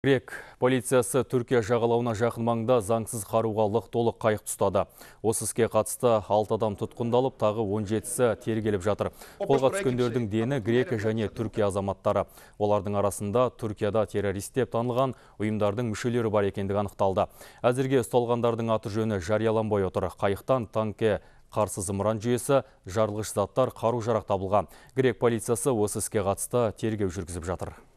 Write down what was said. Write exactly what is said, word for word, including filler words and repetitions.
Грек полициясы Түркия жағалауына жақын маңда заңсыз қаруға лық толы қайық ұстады. Осы іске қатысты алты адам тұтқындалып, тағы он жетісі тергеліп жатыр. Қолға түскендердің дені Грек және Түркия азаматтары. Олардың арасында Түркияда террорист деп танылған ұйымдардың мүшелері бар екендігі анықталды. Әзірге ұсталғандардың аты жөні жарияланбай отыр. Қайықтан танкке қарсы зымыран жүйесі, жарылғыш заттар, қару-жарақ табылған. Грек полициясы осы іске қатысты тергеу жүргізіп жатыр.